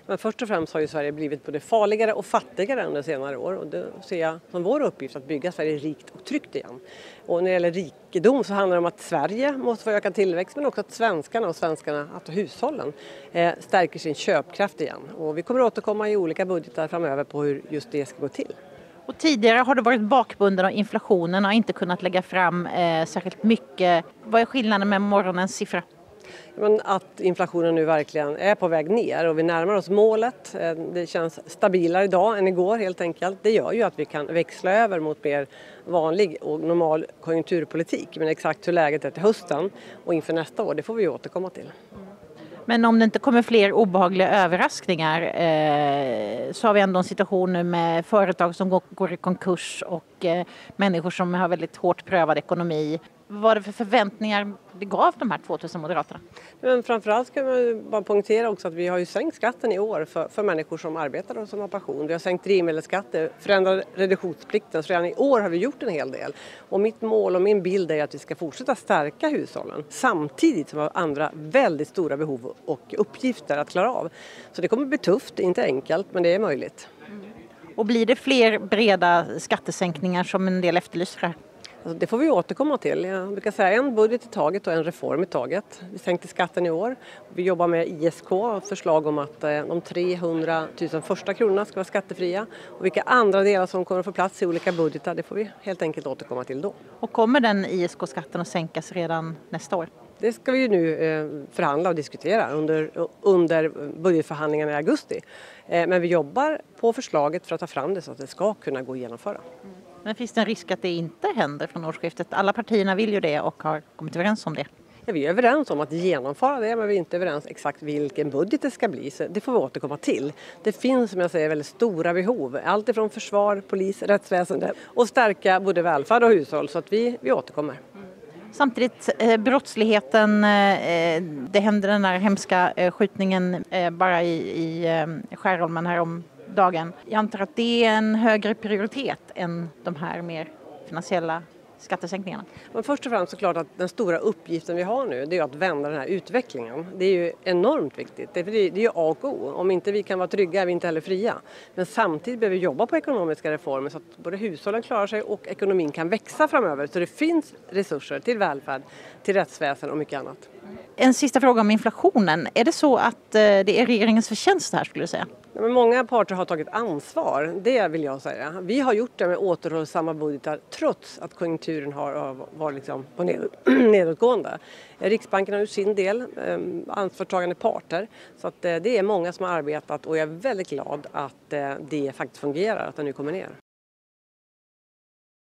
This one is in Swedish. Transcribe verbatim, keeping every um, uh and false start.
Men först och främst har ju Sverige blivit både farligare och fattigare under senare år. Och det ser jag som vår uppgift att bygga Sverige rikt och tryggt igen. Och när det gäller rikedom så handlar det om att Sverige måste få ökad tillväxt, men också att svenskarna och svenskarna, alltså hushållen, eh, stärker sin köpkraft igen. Och vi kommer att återkomma i olika budgetar framöver på hur just det ska gå till. Och tidigare har du varit bakbunden av inflationen och inte kunnat lägga fram eh, särskilt mycket. Vad är skillnaden med morgonens siffra? Men att inflationen nu verkligen är på väg ner och vi närmar oss målet. Det känns stabilare idag än igår helt enkelt. Det gör ju att vi kan växla över mot mer vanlig och normal konjunkturpolitik. Men exakt hur läget är till hösten och inför nästa år, det får vi återkomma till. Men om det inte kommer fler obehagliga överraskningar eh, så har vi ändå en situation nu med företag som går, går i konkurs och eh, människor som har väldigt hårt prövad ekonomi. Vad var det för förväntningar det gav de här tvåtusen moderaterna? Men framförallt ska man bara poängtera också att vi har ju sänkt skatten i år för, för människor som arbetar och som har pension. Vi har sänkt drivmedelsskatter, förändrat reduktionsplikten, så redan i år har vi gjort en hel del. Och mitt mål och min bild är att vi ska fortsätta stärka hushållen samtidigt som vi har andra väldigt stora behov och uppgifter att klara av. Så det kommer bli tufft, inte enkelt, men det är möjligt. Och blir det fler breda skattesänkningar som en del efterlyser här? Alltså det får vi återkomma till. Jag brukar säga en budget i taget och en reform i taget. Vi sänkte skatten i år. Vi jobbar med I S K, förslag om att de trehundratusen första kronorna ska vara skattefria. Och vilka andra delar som kommer att få plats i olika budgetar, det får vi helt enkelt återkomma till då. Och kommer den I S K-skatten att sänkas redan nästa år? Det ska vi ju nu förhandla och diskutera under, under budgetförhandlingarna i augusti. Men vi jobbar på förslaget för att ta fram det så att det ska kunna gå att genomföra. Men finns det en risk att det inte händer från årsskiftet? Alla partierna vill ju det och har kommit överens om det. Ja, vi är överens om att genomföra det, men vi är inte överens exakt vilken budget det ska bli. Så det får vi återkomma till. Det finns, som jag säger, väldigt stora behov. Allt ifrån försvar, polis, rättsväsende och stärka både välfärd och hushåll. Så att vi, vi återkommer. Samtidigt, eh, brottsligheten, eh, det hände den här hemska eh, skjutningen eh, bara i, i eh, Skärholmen här om dagen. Jag antar att det är en högre prioritet än de här mer finansiella skattesänkningarna. Men först och främst så klart att den stora uppgiften vi har nu, det är att vända den här utvecklingen. Det är ju enormt viktigt. Det är, det är ju A och O. Om inte vi kan vara trygga är vi inte heller fria. Men samtidigt behöver vi jobba på ekonomiska reformer så att både hushållen klarar sig och ekonomin kan växa framöver. Så det finns resurser till välfärd, till rättsväsen och mycket annat. En sista fråga om inflationen. Är det så att det är regeringens förtjänst här, skulle du säga? Ja, men många parter har tagit ansvar, det vill jag säga. Vi har gjort det med återhållsamma budgetar trots att konjunkturen har varit liksom på ned, nedåtgående. Riksbanken har gjort sin del, ansvarstagande parter. Så att det är många som har arbetat och jag är väldigt glad att det faktiskt fungerar, att det nu kommer ner.